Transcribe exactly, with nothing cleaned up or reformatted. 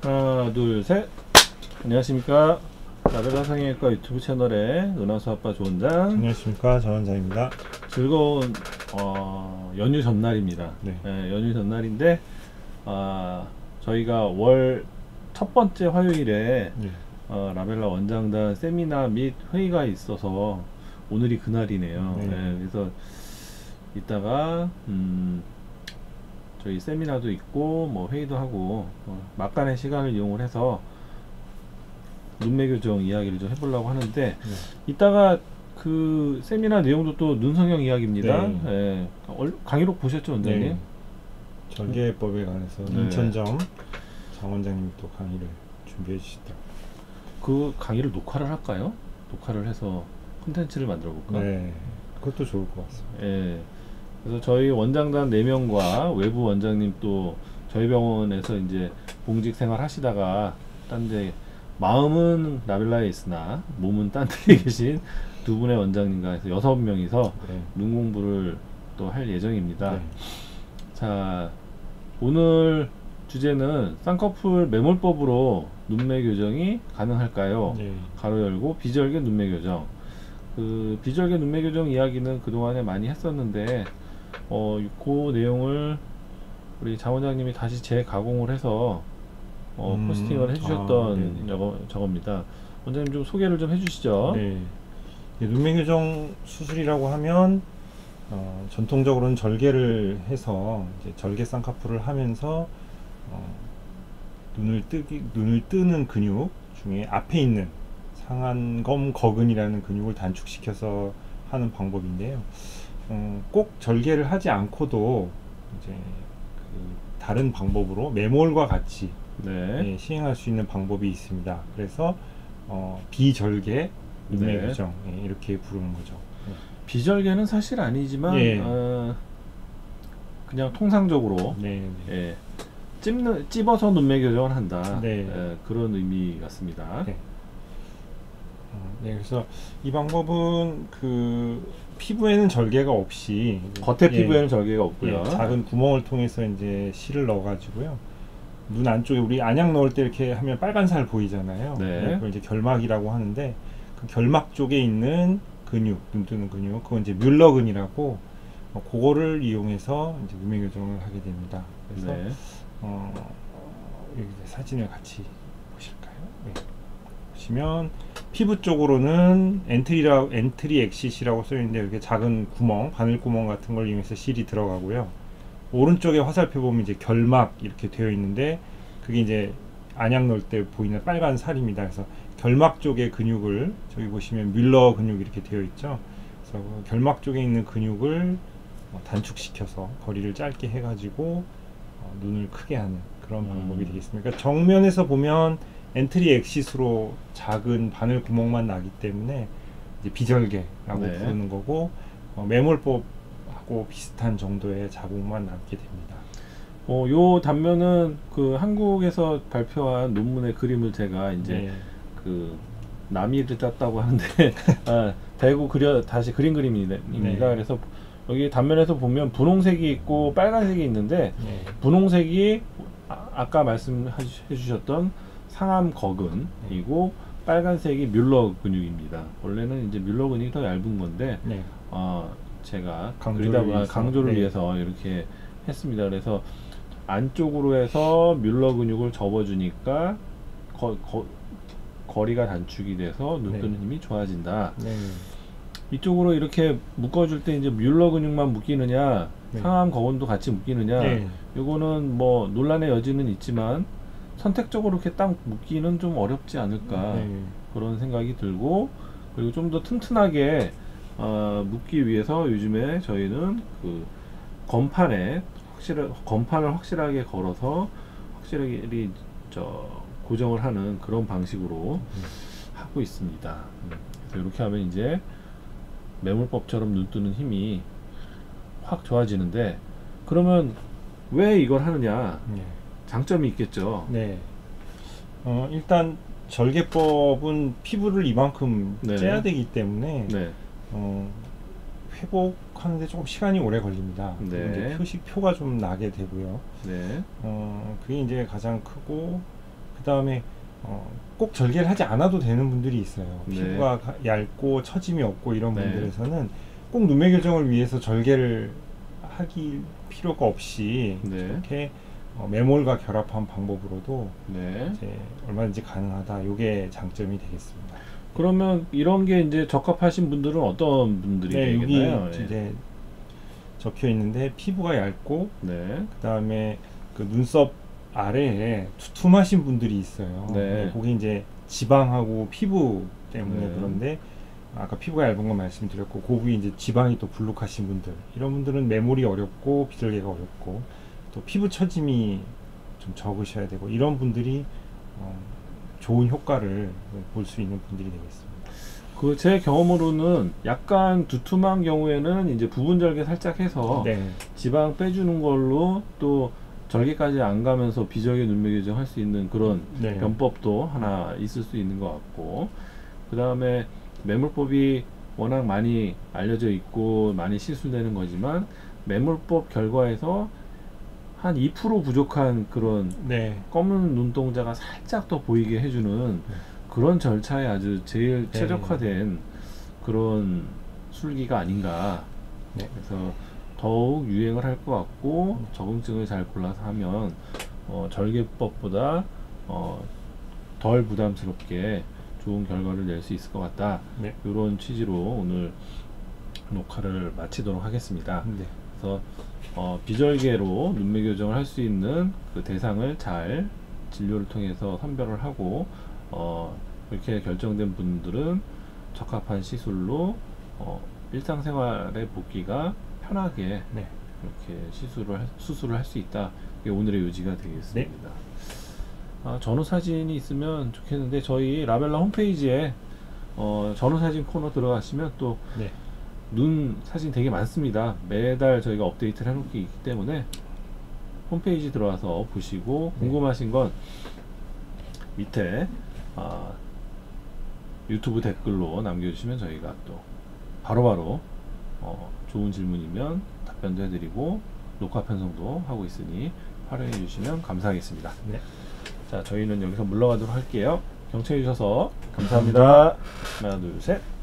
하나 둘 셋. 안녕하십니까, 라벨라 성형외과 유튜브 채널의 은하수 아빠 조원장. 안녕하십니까, 전원장입니다. 즐거운 어, 연휴 전날입니다. 네. 네, 연휴 전날인데 아, 저희가 월 첫 번째 화요일에 네. 어, 라벨라 원장단 세미나 및 회의가 있어서 오늘이 그날이네요. 네. 네, 그래서 이따가 음, 저희 세미나도 있고 뭐 회의도 하고 어, 막간의 시간을 이용을 해서 눈매 교정 이야기를 좀 해보려고 하는데, 네. 이따가 그 세미나 내용도 또 눈성형 이야기입니다. 네. 예. 얼- 강의록 보셨죠, 원장님? 네. 절개법에 관해서 네. 인천점 장 원장님이 또 강의를 준비해 주시더라고요. 그 강의를 녹화를 할까요? 녹화를 해서 콘텐츠를 만들어 볼까? 네, 그것도 좋을 것 같습니다. 예. 그래서 저희 원장단 네 명과 외부 원장님, 또 저희 병원에서 이제 봉직 생활 하시다가 딴데 마음은 라벨라에 있으나 몸은 딴 데 계신 두 분의 원장님과 해서 여섯 명이서 네. 눈 공부를 또 할 예정입니다. 네. 자, 오늘 주제는 쌍꺼풀 매몰법으로 눈매 교정이 가능할까요? 네. 가로 열고 비절개 눈매 교정. 그 비절개 눈매 교정 이야기는 그동안에 많이 했었는데 어, 그 내용을 우리 장 원장님이 다시 재가공을 해서 어, 음, 포스팅을 해주셨던 아, 네네. 저거, 저겁니다. 원장님 좀 소개를 좀 해주시죠. 네. 눈매 교정 수술이라고 하면 어, 전통적으로는 절개를 해서 이제 절개 쌍꺼풀을 하면서 어, 눈을 뜨기 눈을 뜨는 근육 중에 앞에 있는 상안검 거근이라는 근육을 단축시켜서 하는 방법인데요. 어, 꼭 절개를 하지 않고도 이제 그 다른 방법으로 매몰과 같이 네. 예, 시행할 수 있는 방법이 있습니다. 그래서 어, 비절개 눈매 네. 교정 예, 이렇게 부르는 거죠. 비절개는 사실 아니지만 예. 어, 그냥 통상적으로 네, 네. 예, 찝는, 찝어서 눈매 교정을 한다. 네. 예, 그런 의미 같습니다. 네. 어, 네, 그래서 이 방법은 그 피부에는 절개가 없이 겉에 예, 피부에는 절개가 없고요. 예, 작은 구멍을 통해서 이제 실을 넣어가지고요. 눈 안쪽에 우리 안약 넣을 때 이렇게 하면 빨간 살 보이잖아요. 네. 그걸 이제 결막이라고 하는데 그 결막 쪽에 있는 근육, 눈 뜨는 근육, 그건 이제 뮬러근이라고 어, 그거를 이용해서 이제 눈매 교정을 하게 됩니다. 그래서 네. 어, 여기 사진을 같이 보실까요? 네. 보시면 피부 쪽으로는 엔트리라 엔트리 엑시시라고 써 있는데 이렇게 작은 구멍, 바늘 구멍 같은 걸 이용해서 실이 들어가고요. 오른쪽에 화살표 보면 이제 결막 이렇게 되어 있는데 그게 이제 안약 넣을 때 보이는 빨간 살입니다. 그래서 결막 쪽의 근육을 저기 보시면 뮬러 근육 이렇게 되어 있죠. 그래서 그 결막 쪽에 있는 근육을 어, 단축시켜서 거리를 짧게 해가지고 어, 눈을 크게 하는 그런 음. 방법이 되겠습니다. 그러니까 정면에서 보면 엔트리 엑시스로 작은 바늘 구멍만 나기 때문에 이제 비절개라고 네. 부르는 거고 어, 매몰법하고 비슷한 정도의 자국만 남게 됩니다. 어, 요 단면은 그 한국에서 발표한 논문의 그림을 제가 이제 네. 그 남이를 짰다고 하는데 아, 대고 그려 다시 그린 그림입니다. 네. 그래서 여기 단면에서 보면 분홍색이 있고 빨간색이 있는데 네. 분홍색이 아, 아까 말씀해 주셨던 상암 거근이고 빨간색이 뮬러 근육입니다. 원래는 이제 뮬러 근육이 더 얇은 건데 네. 어, 제가 강조를 그리다 보니 위해서. 강조를 네. 위해서 이렇게 했습니다. 그래서 안쪽으로 해서 뮬러 근육을 접어주니까 거, 거, 거리가 단축이 돼서 눈 네. 뜨는 힘이 좋아진다. 네. 이쪽으로 이렇게 묶어줄 때 이제 뮬러 근육만 묶이느냐, 네. 상암 거근도 같이 묶이느냐, 네. 이거는 뭐 논란의 여지는 있지만 선택적으로 이렇게 딱 묶기는 좀 어렵지 않을까 네. 그런 생각이 들고, 그리고 좀 더 튼튼하게 어, 묶기 위해서 요즘에 저희는 그 건판에 확실한 건판을 확실하게 걸어서 확실하게 저 고정을 하는 그런 방식으로 음. 하고 있습니다. 음. 그래서 이렇게 하면 이제 매몰법처럼 눈 뜨는 힘이 확 좋아지는데, 그러면 왜 이걸 하느냐? 네. 장점이 있겠죠. 네. 어, 일단 절개법은 피부를 이만큼 네. 째야 되기 때문에 네. 어, 회복하는데 조금 시간이 오래 걸립니다. 네. 그리고 이제 표식 표가 좀 나게 되고요. 네. 어, 그게 이제 가장 크고, 그 다음에 어, 꼭 절개를 하지 않아도 되는 분들이 있어요. 네. 피부가 가- 얇고 처짐이 없고 이런 네. 분들에서는 꼭 눈매 교정을 위해서 절개를 하기 필요가 없이 네. 이렇게 어, 매몰과 결합한 방법으로도 네. 이제 얼마든지 가능하다. 이게 장점이 되겠습니다. 그러면 이런 게 이제 적합하신 분들은 어떤 분들이 네, 여기 되겠나요? 예. 이제 적혀 있는데 피부가 얇고 네. 그 다음에 그 눈썹 아래에 두툼하신 분들이 있어요. 네. 그게 이제 지방하고 피부 때문에 네. 그런데 아까 피부가 얇은 거 말씀드렸고 그 부위 이제 지방이 또 불룩하신 분들 이런 분들은 매몰이 어렵고 비절개가 어렵고 또 피부 처짐이 좀 적으셔야 되고 이런 분들이 어, 좋은 효과를 볼 수 있는 분들이 되겠습니다. 그 제 경험으로는 약간 두툼한 경우에는 이제 부분 절개 살짝 해서 네. 지방 빼주는 걸로 또 절개까지 안 가면서 비절개 눈매 교정 할 수 있는 그런 네. 변법도 하나 있을 수 있는 것 같고, 그 다음에 매몰법이 워낙 많이 알려져 있고 많이 시술되는 거지만 매몰법 결과에서 한 이 퍼센트 부족한 그런 네. 검은 눈동자가 살짝 더 보이게 해주는 그런 절차에 아주 제일 네. 최적화된 그런 술기가 아닌가. 네. 그래서 더욱 유행을 할 것 같고 적응증을 잘 골라서 하면 어, 절개법보다 어, 덜 부담스럽게 좋은 결과를 낼 수 있을 것 같다. 네. 이런 취지로 오늘 녹화를 마치도록 하겠습니다. 네. 그래서 어, 비절개로 눈매 교정을 할 수 있는 그 대상을 잘 진료를 통해서 선별을 하고 어, 이렇게 결정된 분들은 적합한 시술로 어, 일상생활의 복귀가 편하게 네. 이렇게 시술을 할- 수술을 할 수 있다. 이게 오늘의 요지가 되겠습니다. 아, 전후 사진이 있으면 좋겠는데 저희 라벨라 홈페이지에 어, 전후 사진 코너 들어가시면 또 네. 눈 사진 되게 많습니다. 매달 저희가 업데이트를 해놓기 있기 때문에 홈페이지 들어와서 보시고 네. 궁금하신 건 밑에 아, 유튜브 댓글로 남겨주시면 저희가 또 바로바로 어, 좋은 질문이면 답변도 해드리고 녹화 편성도 하고 있으니 활용해 주시면 감사하겠습니다. 네. 자, 저희는 여기서 물러가도록 할게요. 경청해 주셔서 감사합니다. 하나, 둘, 셋.